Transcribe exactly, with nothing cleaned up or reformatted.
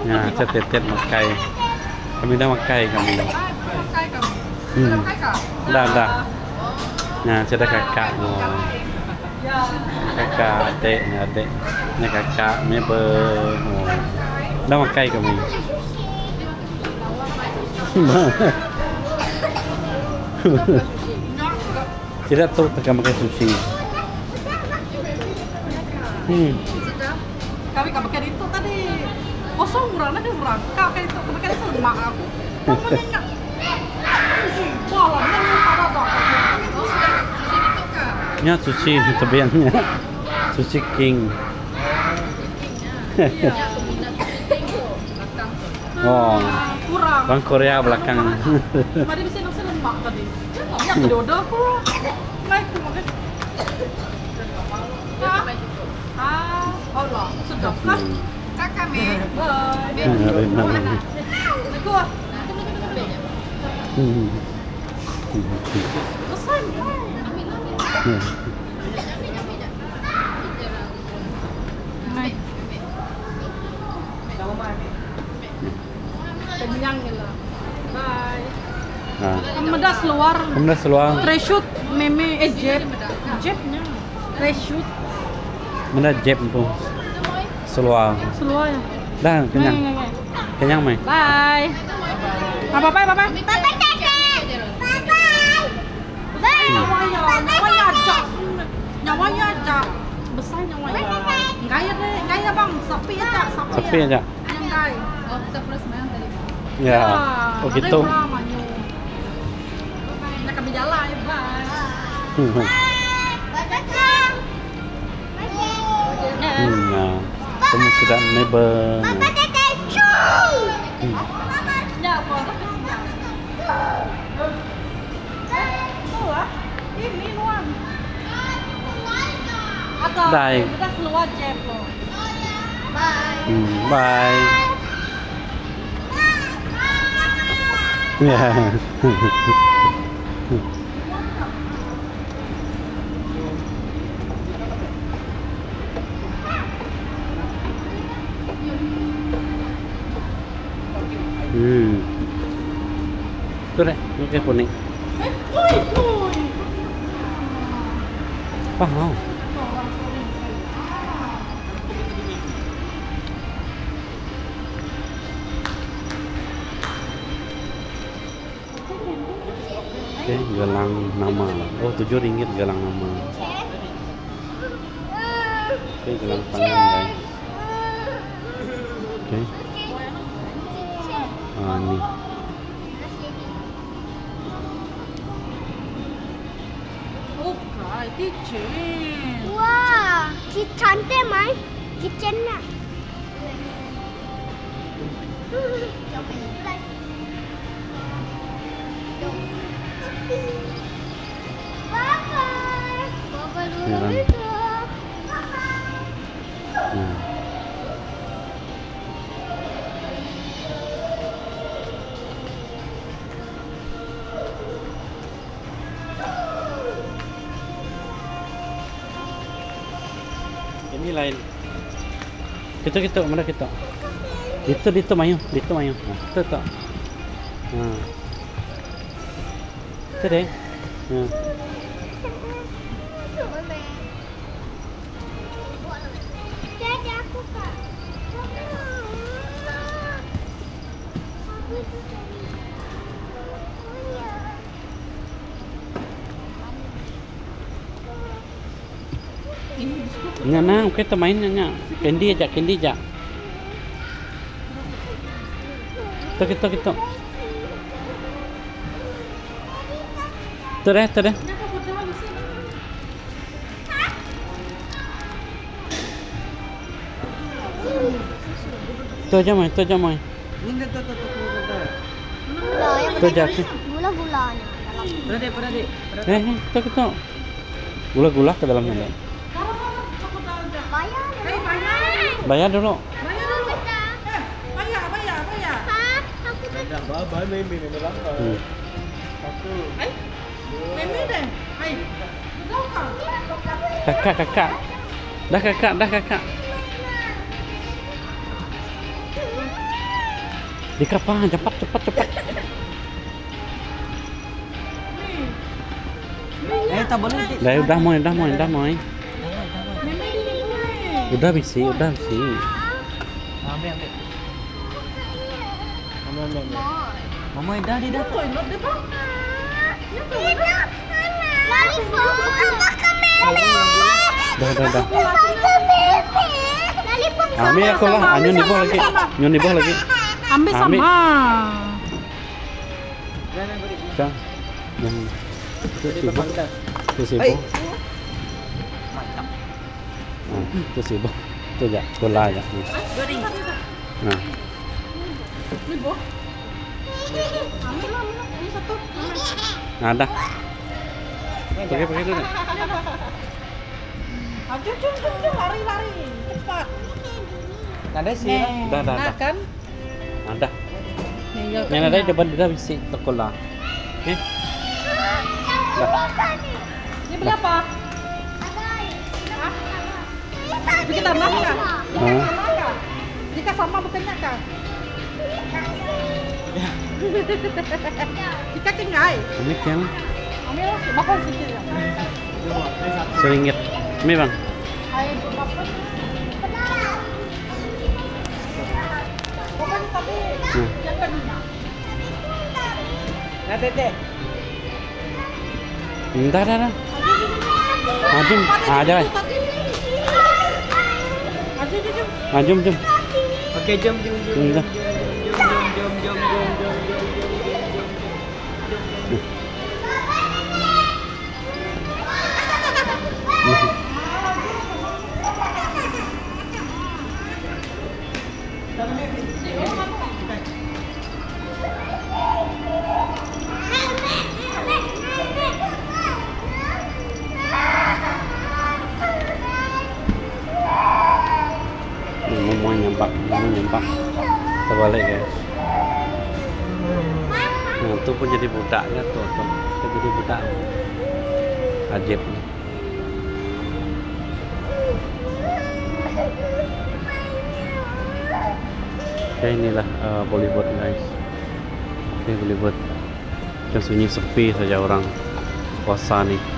Nah, setetet makai. Kami dah makai kami. Makai kami. Hmm. Sudah makai kak? Dah dah. Nah, sudah kakak. Oh. Ya. Kakak, adik, ni adik. Ni kakak, neighbor. Oh. Dah makai kami. Tidak tahu tak makan sushi. Hmm. Kami kak makan itu tadi kosong murah nanti murah. Kak makan itu makan itu lemak aku. Namanya enggak. Sushi. Malam yang pada dok. Ya sushi sebenarnya. Sushi King. Oh. Kurang. Bang Korea belakang. Mari bisa nasi lemak tadi. Ya tadi udah aku. Naik aku makan. Ah, oh lah, sudah kan? Kakak me. Bye. Aku. Selesai. Kenyang lah. Bye. Ah. Kemudian keluar. Kemudian keluar. Reshoot meme eh jeb. Jebnya. Reshoot. Mana jeb tu? Seluar. Seluar ya. Dah kenyang. Kenyang mai. Bye. Apa bye bye bye. Bye bye Tete. Bye bye. Bye. Nyawanya, nyawanya aja. Nyawanya aja. Besar nyawanya. Enggak ya deh, enggak ya bang. Sapi aja, sapi. Sapi aja. Enggak. Oh, kita plus main tadi. Ya. Oh gitu. Nak kami jalan ya bye. Bye Kakak. Hmm, nah. Kamu sudah neighbor. Bye Tete. Cu. Ya, apa? Tuh ah. Ini nuan. Atau Bye. kita keluar jeb loh. Bye. Hmm, bye. Ya. Hmm. Tu deh, ni kuning. Eh, oi, oi. Wow. Oke, okay, gelang nama. Oh, tujuh ringgit gelang nama. Oke, okay, gelang tangan guys. Oke. Okay. Ah, ni. Okay, kitchen. Wah, cantik mai. Kitchennya. Bye-bye. Bye-bye dulu itu. Nah. Ini lain. Kita kita mana kita? Itu itu mayu, itu mayu. Nah, itu tak. Nah. Itu deh. Nah. Jadi aku kak. Nggak nah, kita main nanya. Candy aja, candy aja. Kita kita kita. Terus terus. Tu aja mai, tu aja mai. Tu aja. Gula-gulanya. Berade, berade. Eh, tu kita. Gula-gula ke dalamnya. Bayar. Bayar dulu. Bayar dulu. Eh, bayar, bayar, bayar. Hah? Aku Dah bye meme ni dalam. Hmm. Satu. Eh, meme deh. Hai. Tahu kan? Kakak, kakak. Dah kakak, dah kakak. Di kapal, cepat, cepat, cepat. Eh, tak boleh. Dik. Dah, udah moy, udah moy, udah moy. Dah, dah, dah. Nenek ini boleh. Udah bisi, udah bisi. Ambil, ambil. Ambil, ambil, ambil. Mama dah, dia dah. Tuh, ini dia bang. Dah, dah, dah. Ambil aku lah, anyun di bawah lagi. Anyun di bawah lagi. Ambil sama. Ambil. Dah, dah, balik. Dah. Yang itu Dia sibuk. pakai dah. Itu sibuk. Mantap. Ah, itu sibuk. Itu aja, bola aja. Nah, Ini boh. Ambil lah, ambil lah. Ini satu. nah dah. Pakai, pakai dulu. Ayo, jom, jom, jom, lari, lari. Cepat. Ada sih. Nih, Dah, dah, nah dah. kan? Nah, dah. Nih, ya Yang ada di depan dia bisi tekola. Okey. Ini beli apa? Bikin tambah kan? Ah. Jika sama bukannya kan? Jika tinggal, Ini kan ambil lah, bakal sikit ya. seringgit. Ini bang. Ayo, bapak. Bukan tapi Hmm. yang kedua. Nah, Tete. Dah, dah, dah. Ah, jom. Ah, dah. Ayo, jom, jom. Ah, jom, jom. Okey, jom, jom, jom. Hmm, dah. Jom, jom, jom, jom, jom, jom, jom. Ini mau nyampak, mau nyampak. Terbalik guys. Nah, tu pun jadi budak ya tuh, tuh. Dia jadi budak. Ajib. Oke, inilah uh, Bollywood guys. Oke, Bollywood. Yang sunyi sepi saja orang puasa nih.